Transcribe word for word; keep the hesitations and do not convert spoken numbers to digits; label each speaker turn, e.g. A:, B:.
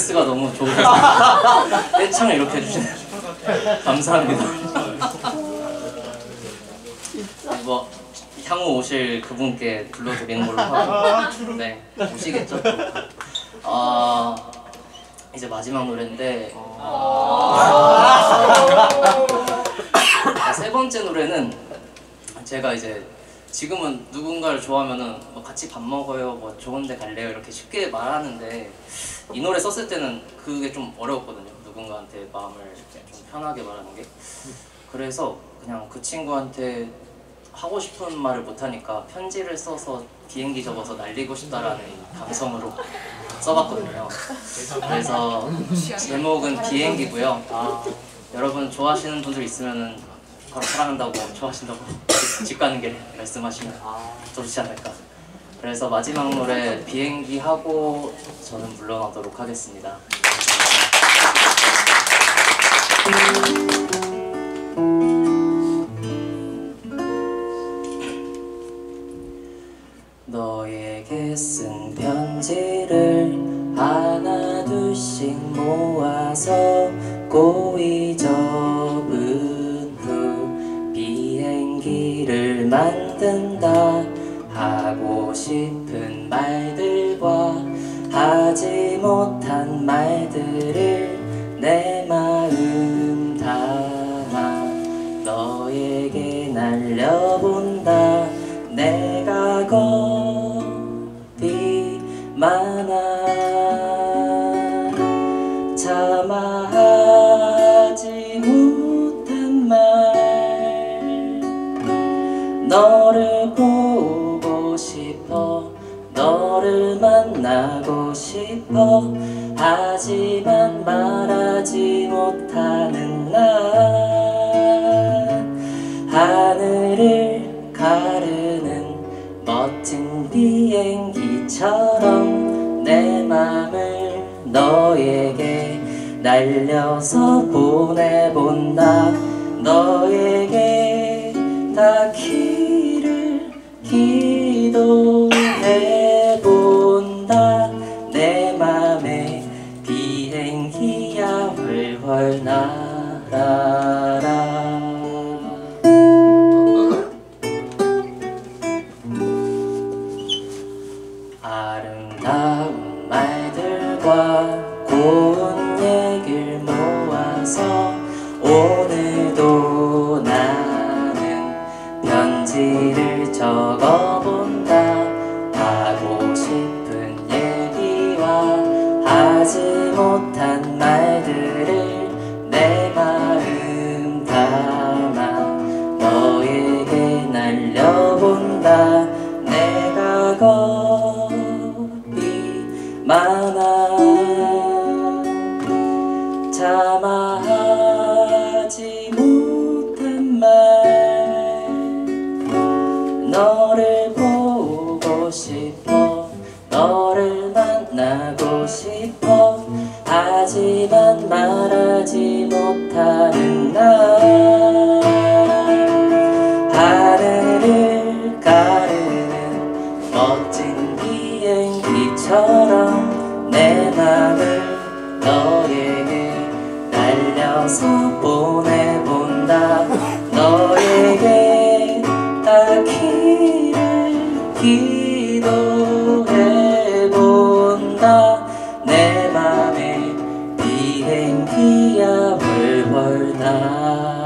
A: 센스가 너무 좋으셔서 떼창을 이렇게 해주시네요. 감사합니다. 뭐 향후 오실 그분께 불러드리는 걸로 하고, 네, 오시겠죠? 아, 이제 마지막 노래인데, 아, 세 번째 노래는 제가 이제 지금은 누군가를 좋아하면은 뭐 같이 밥 먹어요, 뭐 좋은데 갈래요 이렇게 쉽게 말하는데, 이 노래 썼을 때는 그게 좀 어려웠거든요. 누군가한테 마음을 좀 편하게 말하는 게. 그래서 그냥 그 친구한테 하고 싶은 말을 못하니까 편지를 써서 비행기 접어서 날리고 싶다라는 감성으로 써봤거든요. 그래서 제목은 비행기고요. 아, 여러분 좋아하시는 분들 있으면은 바로 사랑한다고, 좋아하신다고 집 가는 길에 말씀하시면 좋지 않을까. 그래서 마지막 노래 비행기 하고 저는 물러나도록 하겠습니다. 너에게 쓴 편지를 하나 둘씩 모아서 고이 접은 후 비행기를 만든다. 하고 싶은 말들과 하지 못한 말들을 내 마음 담아 너에게 날려본다. 내가 겁이 많아 참아 하지 못한 말 너를 보고 싶어 너를 만나고 싶어 하지만 말하지 못하는 난 하늘을 가르는 멋진 비행기처럼 내 맘을 너에게 날려서 보내본다. 너에게 닿기를 기도해본다. 내 맘에 비행기야 훨훨 날아라. 아름다운 말들과 고운 얘기를 모아서 오늘도 나는 편지를 적어본다. 하고 싶은 얘기와 하지 못한 말들을 내 마음 담아 너에게 날려본다. 내가 겁이 많아 참아 하지 못한 말 너를 보고 싶어 너를 만나고 싶어 하지만 말하지 못하는 날 하늘을 가르는 멋진 비행기처럼 내 맘을 너에게 날려서 보내본다. 너에게 닿기를 기도해본다. 내 맘에 비행기야 훨훨 날